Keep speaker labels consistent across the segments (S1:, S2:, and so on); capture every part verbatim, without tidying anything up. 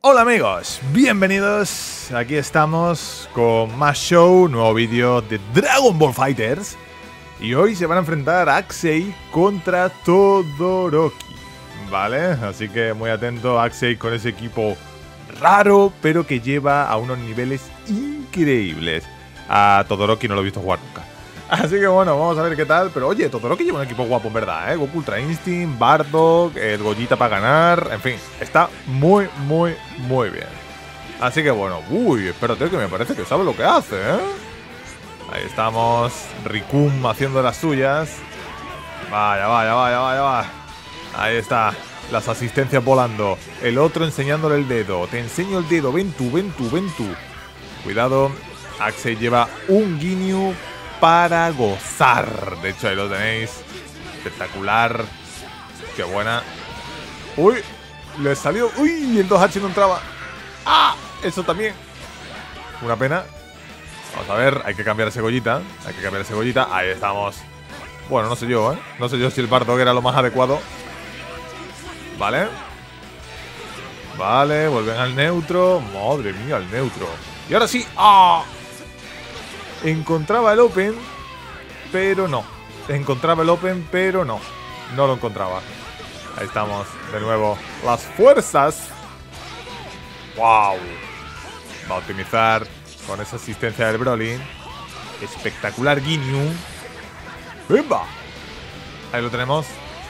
S1: Hola amigos, bienvenidos, aquí estamos con más show, nuevo vídeo de Dragon Ball Fighters. Y hoy se van a enfrentar Axei contra Todoroki, ¿vale? Así que muy atento, Axei con ese equipo raro, pero que lleva a unos niveles increíbles. A Todoroki no lo he visto jugar nunca. Así que bueno, vamos a ver qué tal. Pero oye, Todoroki lleva un equipo guapo en verdad, ¿eh? Goku Ultra Instinct, Bardock, el Gogeta para ganar. En fin, está muy, muy, muy bien. Así que bueno, uy, espérate que me parece que sabe lo que hace, ¿eh? Ahí estamos, Rikum haciendo las suyas. Vaya, vaya, vaya, vaya, vaya. Ahí está, las asistencias volando. El otro enseñándole el dedo. Te enseño el dedo, ven tú, ven tú, ven tú. Cuidado, Axei lleva un Ginyu para gozar. De hecho, ahí lo tenéis. Espectacular. Qué buena. Uy, le salió. Uy, el dos H no entraba. ¡Ah! Eso también. Una pena. Vamos a ver, hay que cambiar ese Gogeta. Hay que cambiar ese Gogeta. Ahí estamos. Bueno, no sé yo, ¿eh? No sé yo si el Bardock era lo más adecuado. Vale. Vale, vuelven al neutro. Madre mía, al neutro. Y ahora sí. ¡Ah! Encontraba el Open, pero no. Encontraba el Open, pero no. No lo encontraba. Ahí estamos, de nuevo. Las fuerzas. ¡Wow! Va a optimizar con esa asistencia del Broly. Espectacular Ginyu. ¡Bimba! Ahí lo tenemos.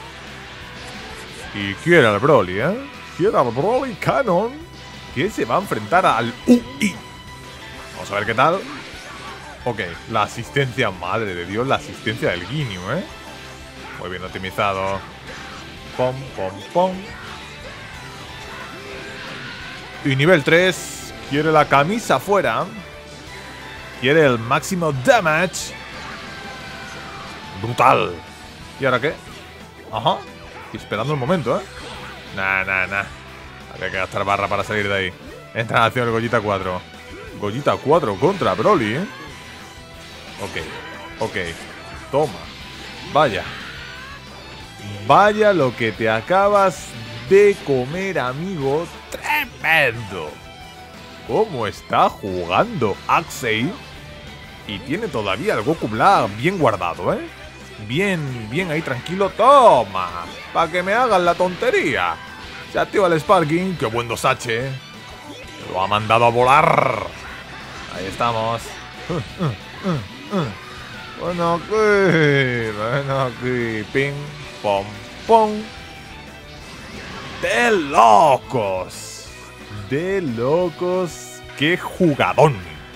S1: Y quiere al Broly, ¿eh? Quiere al Broly Canon, que se va a enfrentar al U I. Vamos a ver qué tal. Ok, la asistencia, madre de Dios, la asistencia del Ginyu, ¿eh? Muy bien optimizado. Pom, pom, pom. Y nivel tres. Quiere la camisa afuera. Quiere el máximo damage. Brutal. ¿Y ahora qué? Ajá. Y esperando el momento, ¿eh? Nah, nah, nah. Habría que gastar barra para salir de ahí. Entra en acción el Gogeta cuatro. Gogeta cuatro contra Broly, ¿eh? Ok, ok. Toma. Vaya. Vaya lo que te acabas de comer, amigo. Tremendo. ¿Cómo está jugando Axei? Y tiene todavía el Goku Black bien guardado, ¿eh? Bien, bien ahí tranquilo. Toma. Para que me hagan la tontería. Se activa el Sparking. Qué buen dos H. Lo ha mandado a volar. Ahí estamos. Uh, uh, uh. Bueno, aquí, bueno, aquí, ping, pom, pom. De locos, de locos, qué jugadón.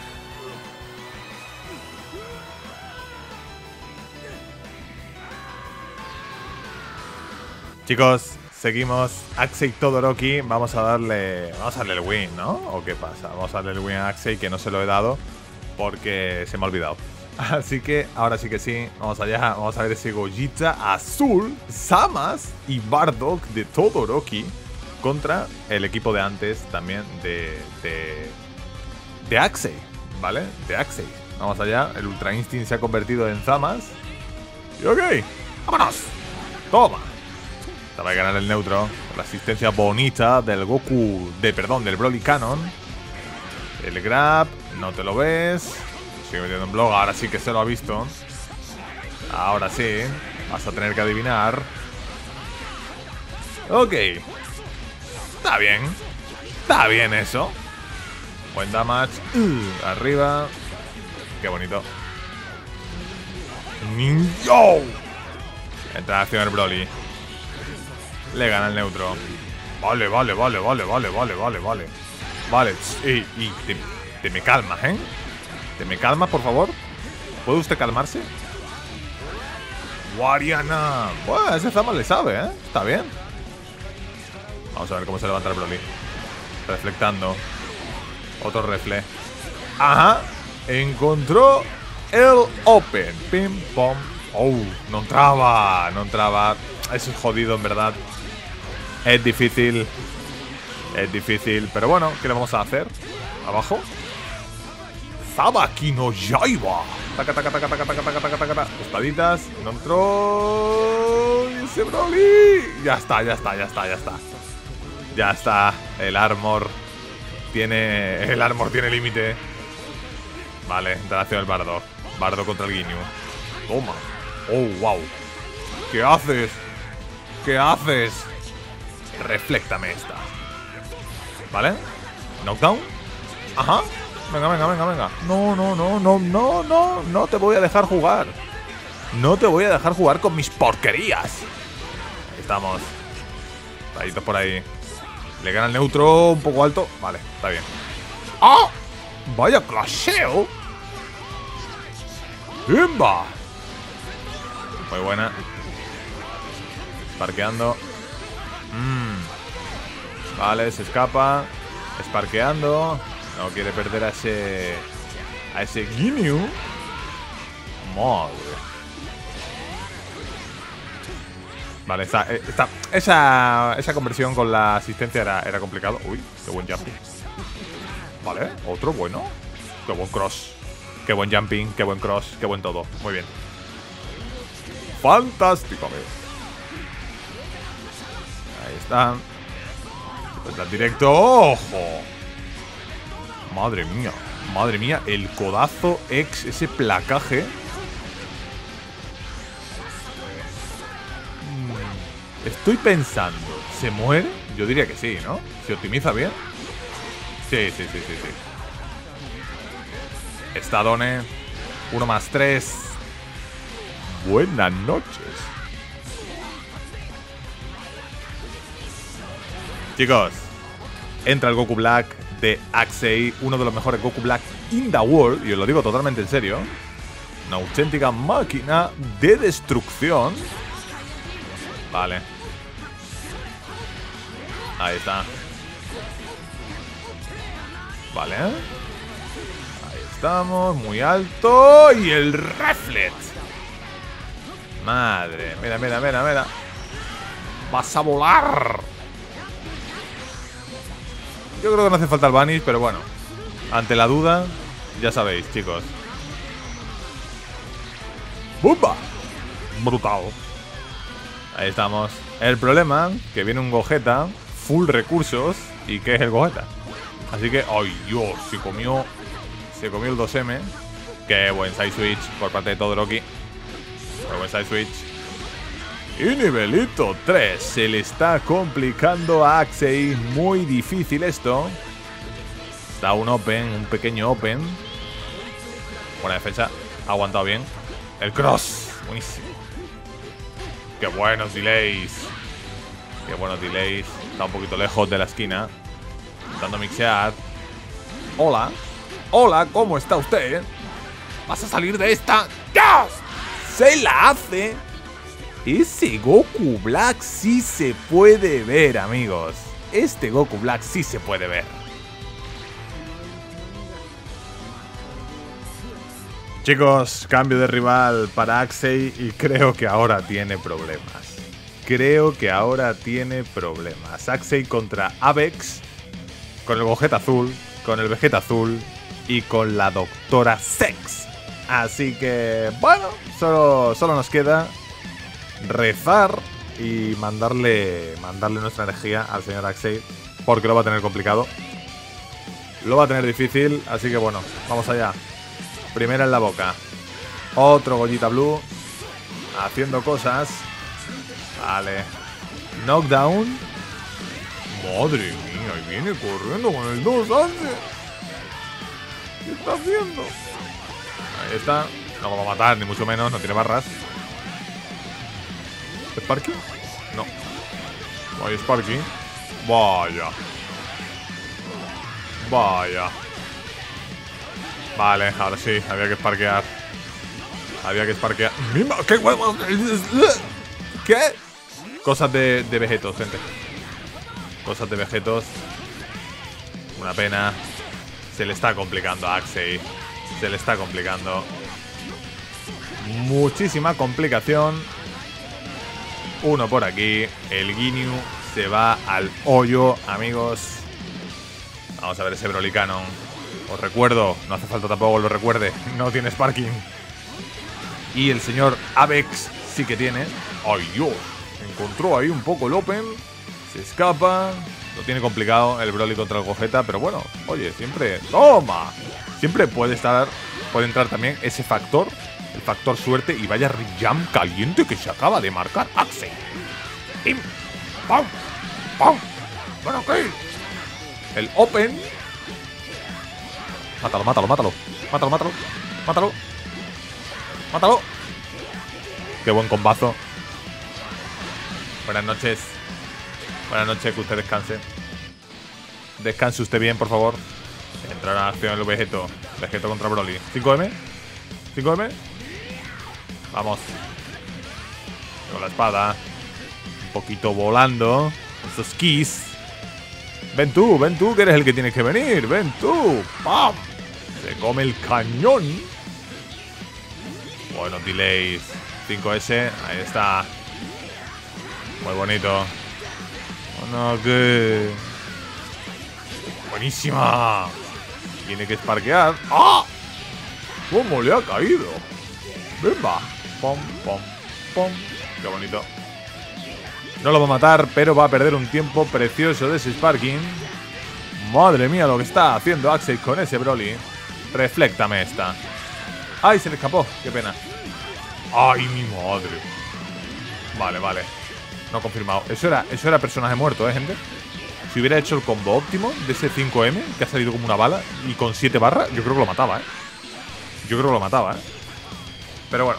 S1: Chicos, seguimos. Axei Todoroki, vamos a darle, vamos a darle el win, ¿no? ¿O qué pasa? Vamos a darle el win a Axei, que no se lo he dado porque se me ha olvidado. Así que ahora sí que sí, vamos allá, vamos a ver ese Gogeta azul, Zamasu y Bardock de Todoroki contra el equipo de antes también de, de, de Axei, ¿vale? De Axei. Vamos allá, el Ultra Instinct se ha convertido en Zamasu. Y ok, vámonos. Toma. Esta va a ganar el neutro, la asistencia bonita del Goku, de perdón, del Broly Canon. El grab, no te lo ves. Sigue metiendo en blog, ahora sí que se lo ha visto. Ahora sí, vas a tener que adivinar. Ok. Está bien. Está bien eso. Buen damage. Uh, arriba. Qué bonito. Ninja. Entra en acción el Broly. Le gana el neutro. Vale, vale, vale, vale, vale, vale, vale, vale. Vale, y, y te, te me calmas, ¿eh? ¿Te me calmas, por favor? ¿Puede usted calmarse? Guariana. Bueno, ese Zama le sabe, ¿eh? Está bien. Vamos a ver cómo se levanta el Broly. Reflectando. Otro refle. Ajá. Encontró el Open. Pim, pom. Oh, no entraba. No entraba. Eso es jodido, en verdad. Es difícil. Es difícil. Pero bueno, ¿qué le vamos a hacer? Abajo. Sabaki no Yaiba. Taca, taca, taca, taca, taca, taca, taca, taca. Espaditas. No entró. Y ese Broly. Ya está, ya está, ya está, ya está. Ya está. El armor Tiene... El armor tiene límite. Vale, relación del bardo. Bardo contra el Ginyu. Toma. Oh, wow. ¿Qué haces? ¿Qué haces? Refléctame esta. ¿Vale? Knockdown. Ajá. Venga, venga, venga, venga. No, no, no, no, no, no. No te voy a dejar jugar. No te voy a dejar jugar con mis porquerías. Ahí estamos. Raditos por ahí. Le gana el neutro un poco alto. Vale, está bien. ¡Ah! ¡Vaya clasheo! ¡Imba! Muy buena. Sparkeando. Mm. Vale, se escapa. Sparkeando. No quiere perder a ese... A ese Ginyu. Madre. Vale, esta, esta, esa, esa conversión con la asistencia era, era complicado. Uy, qué buen jumping. Vale, otro bueno. Qué buen cross. Qué buen jumping, qué buen cross, qué buen todo. Muy bien. Fantástico, amigo. Ahí está. Está directo. ¡Ojo! Madre mía. Madre mía, el codazo ex, ese placaje. Estoy pensando, ¿se muere? Yo diría que sí, ¿no? ¿Se optimiza bien? Sí, sí, sí, sí, sí. Estadone. Uno más tres. Buenas noches. Chicos, entra el Goku Black de Axei, uno de los mejores Goku Black in the world, y os lo digo totalmente en serio. Una auténtica máquina de destrucción. Vale. Ahí está. Vale. Ahí estamos, muy alto. Y el reflex. Madre, mira, mira, mira, mira. Vas a volar. Yo creo que no hace falta el Vanish, pero bueno. Ante la duda, ya sabéis, chicos. ¡Bumba! Brutal. Ahí estamos. El problema, que viene un Gogeta full recursos. ¿Y qué es el Gogeta? Así que, ¡ay Dios! Se comió Se comió el dos eme. Qué buen side switch por parte de Todoroki. Qué buen side switch. Y nivelito tres. Se le está complicando a Axei. Muy difícil esto. Está un open, un pequeño open. Buena defensa. Ha aguantado bien. El cross. Buenísimo. Qué buenos delays. Qué buenos delays. Está un poquito lejos de la esquina. Intentando mixear. Hola. Hola, ¿cómo está usted? ¿Vas a salir de esta? ¡Ya! Se la hace. Ese Goku Black sí se puede ver, amigos. Este Goku Black sí se puede ver. Chicos, cambio de rival para Axei y creo que ahora tiene problemas. Creo que ahora tiene problemas. Axei contra Avex, con el Gogeta azul, con el Vegeta azul y con la Doctora Sex. Así que, bueno, solo, solo nos queda rezar y mandarle, mandarle nuestra energía al señor Axei, porque lo va a tener complicado. Lo va a tener difícil, así que bueno, vamos allá. Primera en la boca. Otro Gogeta Blue. Haciendo cosas. Vale. Knockdown. Madre mía, y viene corriendo con el dos antes. ¿Qué está haciendo? Ahí está. No lo va a matar, ni mucho menos, no tiene barras. ¿Sparky? No. No hay Sparky. Vaya. Vaya. Vale, ahora sí, había que sparkear. Había que sparkear. ¡Mima! ¿Qué huevos? ¿Qué? Cosas de, de vegetos, gente. Cosas de vegetos. Una pena. Se le está complicando a Axei. Se le está complicando. Muchísima complicación. Uno por aquí. El Ginyu se va al hoyo, amigos. Vamos a ver ese Broly Cannon. Os recuerdo, no hace falta tampoco que lo recuerde, no tiene Sparking. Y el señor Avex sí que tiene. ¡Ay, Dios! Encontró ahí un poco el open. Se escapa. Lo tiene complicado el Broly contra el Gogeta, pero bueno, oye, siempre... ¡Toma! Siempre puede estar... Puede entrar también ese factor, el factor suerte, y vaya Jam caliente que se acaba de marcar Axel. ¡Pim! ¡Pum! ¡Pum! ¡Bueno, qué! El Open. Mátalo, mátalo, mátalo. Mátalo, mátalo. Mátalo. Mátalo. Qué buen combazo. Buenas noches. Buenas noches, que usted descanse. Descanse usted bien, por favor. Entrará a acción el Vegeto. Vegeto contra Broly. ¿cinco eme? ¿cinco eme? Vamos. Con la espada. Un poquito volando. Esos keys. Ven tú, ven tú, que eres el que tienes que venir. Ven tú. ¡Pam! Se come el cañón. Buenos delays. cinco ese. Ahí está. Muy bonito. Bueno, que... Buenísima. Tiene que sparkear. ¡Ah! ¿Cómo le ha caído? Venga. Pom, pom, pom. Qué bonito. No lo va a matar, pero va a perder un tiempo precioso de ese sparking. Madre mía lo que está haciendo Axel con ese Broly. Refléctame esta. ¡Ay, se le escapó! ¡Qué pena! ¡Ay, mi madre! Vale, vale. No confirmado. Eso era, eso era personaje muerto, ¿eh, gente? Si hubiera hecho el combo óptimo de ese cinco eme, que ha salido como una bala, y con siete barras, yo creo que lo mataba, ¿eh? Yo creo que lo mataba, ¿eh? Pero bueno.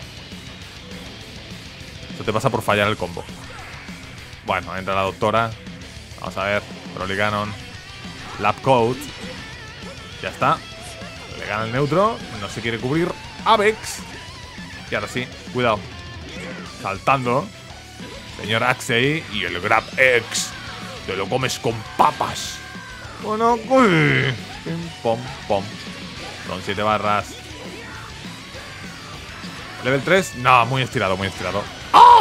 S1: Eso te pasa por fallar el combo. Bueno, entra la doctora. Vamos a ver. Broly Ganon. Lab Coat. Ya está. Le gana el neutro. No se quiere cubrir Avex. Y ahora sí. Cuidado. Saltando. Señor Axei. Y el Grab X. Te lo comes con papas. Bueno, uy. Pim, pom, pom. Con siete barras. Level tres. No, muy estirado, muy estirado. ¡Oh!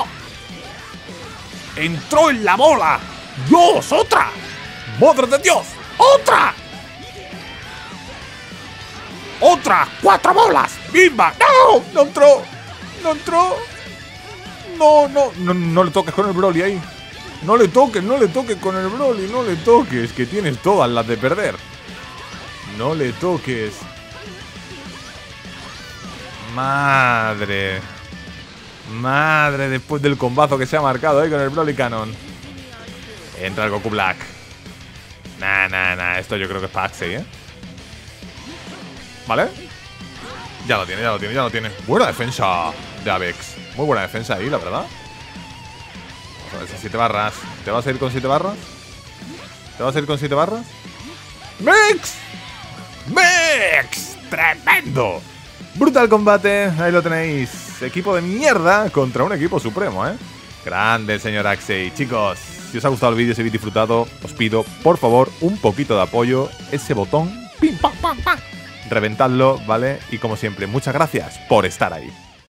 S1: ¡Entró en la bola! ¡Dios! ¡Otra! ¡Madre de Dios! ¡Otra! ¡Otra! ¡Cuatro bolas! ¡Bimba! ¡No! ¡No entró! ¡No entró! No, no, no, no le toques con el Broly ahí. No le toques, no le toques con el Broly. No le toques, que tienes todas las de perder. No le toques. Madre. Madre, después del combazo que se ha marcado ahí con el Broly Canon. Entra el Goku Black. Nah, nah, nah. Esto yo creo que es para Axei, ¿eh? ¿Vale? Ya lo tiene, ya lo tiene, ya lo tiene. Buena defensa de Avex. Muy buena defensa ahí, la verdad. Vamos a ver esas siete barras. ¿Te vas a ir con siete barras? ¿Te vas a ir con siete barras? ¡Mex! ¡Mex! ¡Tremendo! Brutal combate, ahí lo tenéis. Equipo de mierda contra un equipo supremo, ¿eh? Grande, señor Axei. Chicos, si os ha gustado el vídeo, si habéis disfrutado, os pido, por favor, un poquito de apoyo. Ese botón, pim, pam, pam, pam. Reventadlo, ¿vale? Y como siempre, muchas gracias por estar ahí.